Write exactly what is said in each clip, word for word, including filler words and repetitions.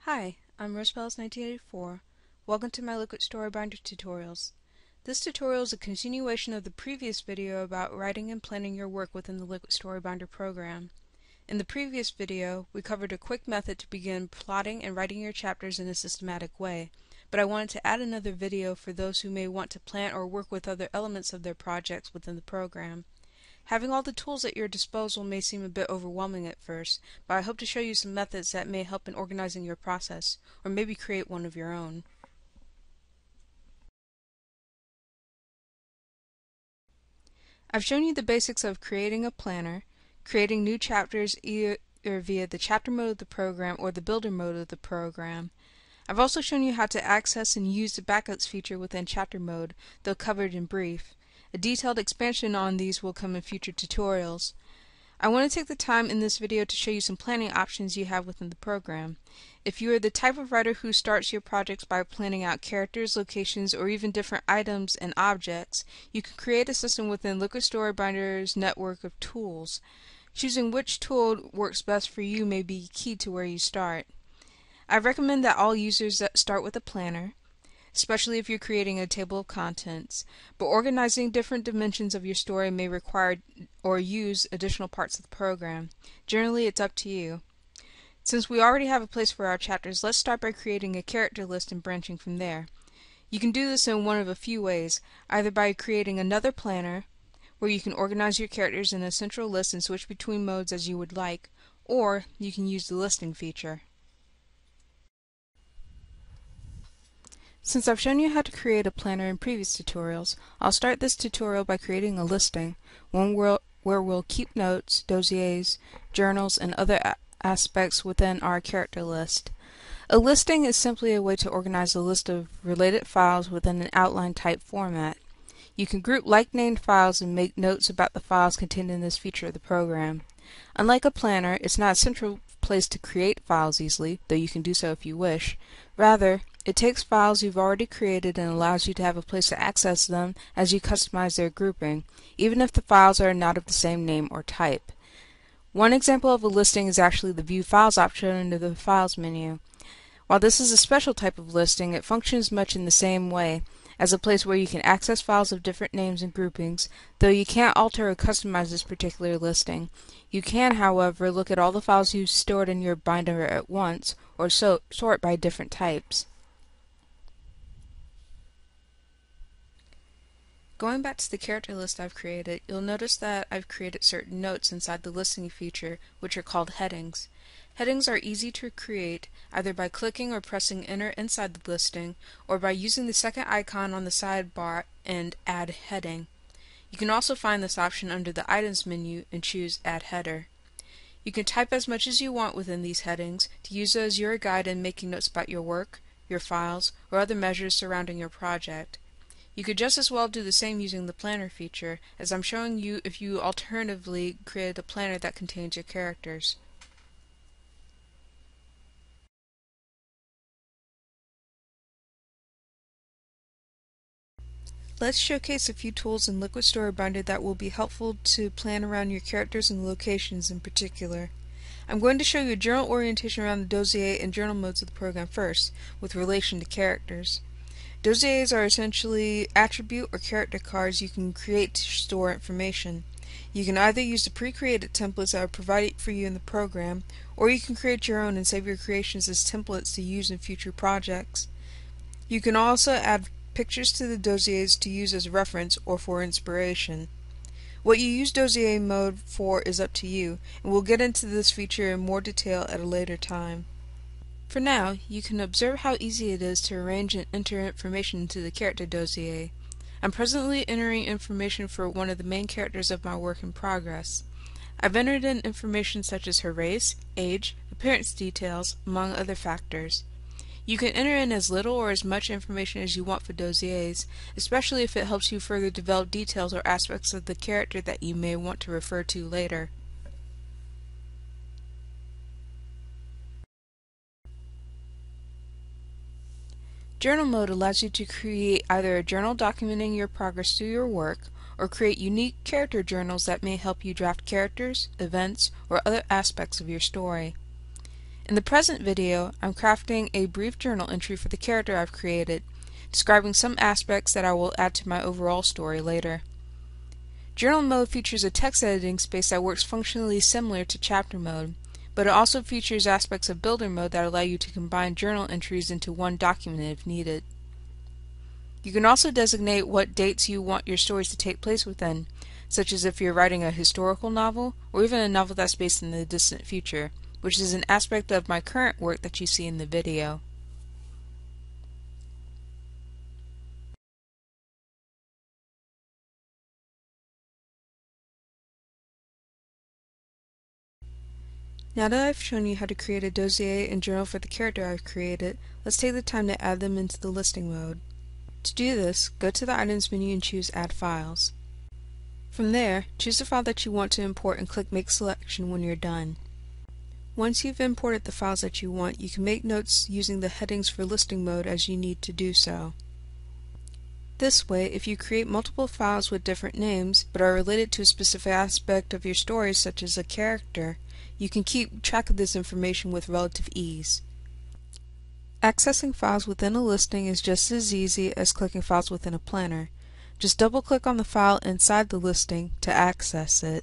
Hi, I'm Rose nineteen eighty-four. Welcome to my Liquid Story Binder tutorials. This tutorial is a continuation of the previous video about writing and planning your work within the Liquid Story Binder program. In the previous video, we covered a quick method to begin plotting and writing your chapters in a systematic way, but I wanted to add another video for those who may want to plan or work with other elements of their projects within the program. Having all the tools at your disposal may seem a bit overwhelming at first, but I hope to show you some methods that may help in organizing your process, or maybe create one of your own. I've shown you the basics of creating a planner, creating new chapters either via the chapter mode of the program or the builder mode of the program. I've also shown you how to access and use the backups feature within chapter mode, though covered in brief. A detailed expansion on these will come in future tutorials. I want to take the time in this video to show you some planning options you have within the program. If you are the type of writer who starts your projects by planning out characters, locations, or even different items and objects, you can create a system within Liquid Story Binder's network of tools. Choosing which tool works best for you may be key to where you start. I recommend that all users start with a planner, especially if you're creating a table of contents, but organizing different dimensions of your story may require or use additional parts of the program. Generally, it's up to you. Since we already have a place for our chapters, let's start by creating a character list and branching from there. You can do this in one of a few ways, either by creating another planner, where you can organize your characters in a central list and switch between modes as you would like, or you can use the listing feature. Since I've shown you how to create a planner in previous tutorials, I'll start this tutorial by creating a listing, one where, where we'll keep notes, dossiers, journals, and other a aspects within our character list. A listing is simply a way to organize a list of related files within an outline type format. You can group like-named files and make notes about the files contained in this feature of the program. Unlike a planner, it's not a central place to create files easily, though you can do so if you wish. Rather, it takes files you've already created and allows you to have a place to access them as you customize their grouping, even if the files are not of the same name or type. One example of a listing is actually the View Files option under the Files menu. While this is a special type of listing, it functions much in the same way, as a place where you can access files of different names and groupings, though you can't alter or customize this particular listing. You can, however, look at all the files you've stored in your binder at once, or so sort by different types. Going back to the character list I've created, you'll notice that I've created certain notes inside the listing feature, which are called headings. Headings are easy to create, either by clicking or pressing enter inside the listing, or by using the second icon on the sidebar and add heading. You can also find this option under the items menu and choose add header. You can type as much as you want within these headings to use as your guide in making notes about your work, your files, or other measures surrounding your project. You could just as well do the same using the planner feature, as I'm showing you if you alternatively created a planner that contains your characters. Let's showcase a few tools in Liquid Story Binder that will be helpful to plan around your characters and locations in particular. I'm going to show you a journal orientation around the dossier and journal modes of the program first, with relation to characters. Dossiers are essentially attribute or character cards you can create to store information. You can either use the pre-created templates that are provided for you in the program, or you can create your own and save your creations as templates to use in future projects. You can also add pictures to the dossiers to use as reference or for inspiration. What you use dossier mode for is up to you, and we'll get into this feature in more detail at a later time. For now, you can observe how easy it is to arrange and enter information into the character dossier. I'm presently entering information for one of the main characters of my work in progress. I've entered in information such as her race, age, appearance details, among other factors. You can enter in as little or as much information as you want for dossiers, especially if it helps you further develop details or aspects of the character that you may want to refer to later. Journal mode allows you to create either a journal documenting your progress through your work, or create unique character journals that may help you draft characters, events, or other aspects of your story. In the present video, I'm crafting a brief journal entry for the character I've created, describing some aspects that I will add to my overall story later. Journal mode features a text editing space that works functionally similar to chapter mode, but it also features aspects of builder mode that allow you to combine journal entries into one document if needed. You can also designate what dates you want your stories to take place within, such as if you're writing a historical novel, or even a novel that's based in the distant future, which is an aspect of my current work that you see in the video. Now that I've shown you how to create a dossier and journal for the character I've created, let's take the time to add them into the listing mode. To do this, go to the Items menu and choose Add Files. From there, choose the file that you want to import and click Make Selection when you're done. Once you've imported the files that you want, you can make notes using the headings for listing mode as you need to do so. This way, if you create multiple files with different names, but are related to a specific aspect of your story such as a character, you can keep track of this information with relative ease. Accessing files within a listing is just as easy as clicking files within a planner. Just double-click on the file inside the listing to access it.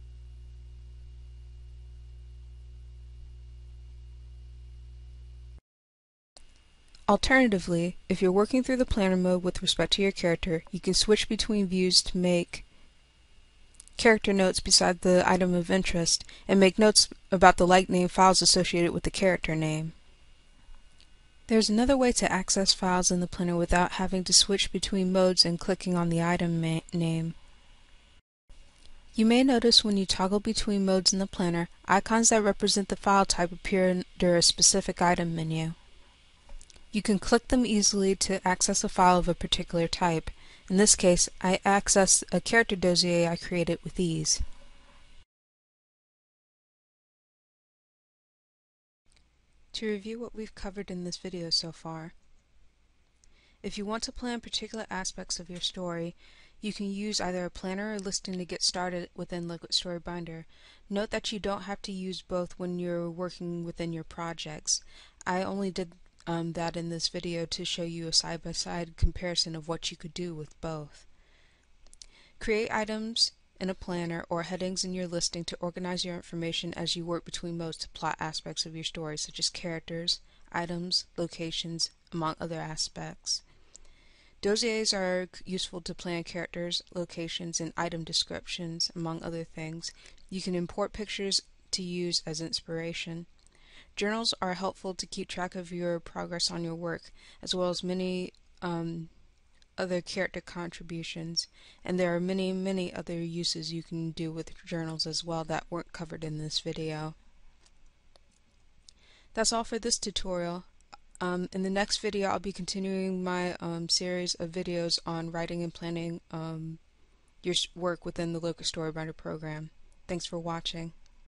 Alternatively, if you're working through the planner mode with respect to your character, you can switch between views to make character notes beside the item of interest and make notes about the like name files associated with the character name. There's another way to access files in the planner without having to switch between modes and clicking on the item name. You may notice when you toggle between modes in the planner, icons that represent the file type appear under a specific item menu. You can click them easily to access a file of a particular type. In this case, I access a character dossier I created with ease. To review what we've covered in this video so far, if you want to plan particular aspects of your story, you can use either a planner or listing to get started within Liquid Story Binder. Note that you don't have to use both when you're working within your projects. I only did um, that in this video to show you a side-by-side comparison of what you could do with both. Create items in a planner or headings in your listing to organize your information as you work between modes to plot aspects of your story, such as characters, items, locations, among other aspects. Dossiers are useful to plan characters, locations, and item descriptions, among other things. You can import pictures to use as inspiration. Journals are helpful to keep track of your progress on your work, as well as many um, other character contributions, and there are many, many other uses you can do with journals as well that weren't covered in this video. That's all for this tutorial. Um, in the next video, I'll be continuing my um, series of videos on writing and planning um, your work within the Liquid Story Binder program. Thanks for watching.